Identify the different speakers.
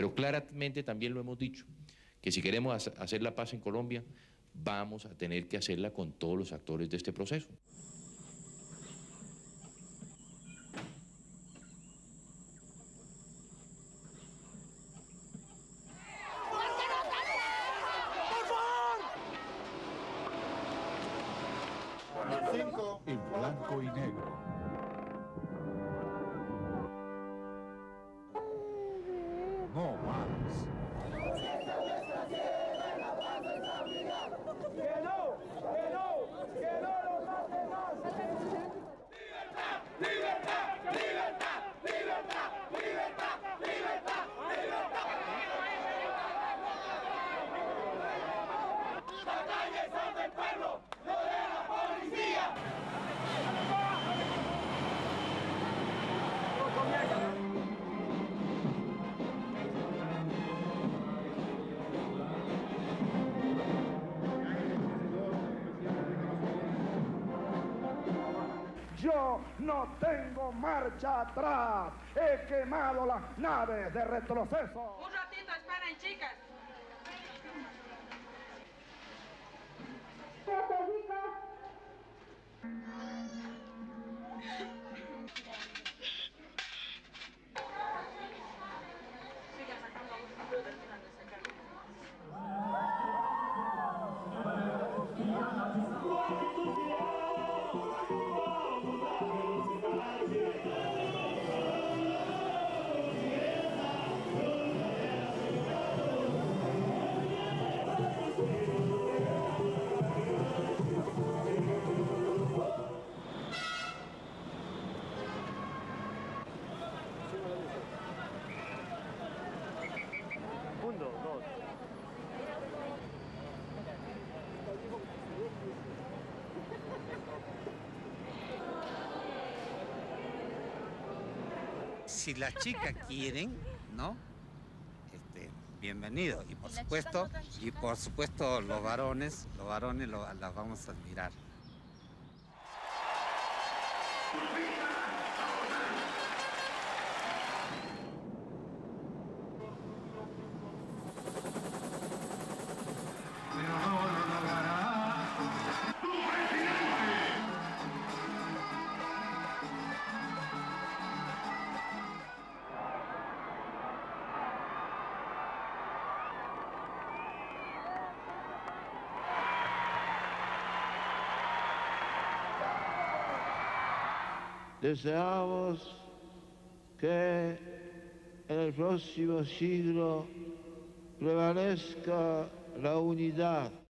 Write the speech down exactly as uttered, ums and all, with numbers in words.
Speaker 1: Pero claramente también lo hemos dicho, que si queremos hacer la paz en Colombia, vamos a tener que hacerla con todos los actores de este proceso.
Speaker 2: En blanco y negro. No más.
Speaker 3: ¡Que no! ¡Que no! ¡Que no lo maten más! ¡Libertad! ¡Libertad! ¡Libertad! ¡Libertad! ¡Libertad! ¡Libertad! ¡Libertad! ¡Las calles son del pueblo, no de la policía! Yo no tengo marcha atrás. He quemado las naves de retroceso.
Speaker 4: Un ratito, esperen, chicas. Sigan sacando
Speaker 5: Uno, dos.
Speaker 6: Si las chicas quieren, ¿no? Este, bienvenido. Y por supuesto, y por supuesto los varones, los varones lo, las vamos a admirar.
Speaker 7: Deseamos que en el próximo siglo prevalezca la unidad.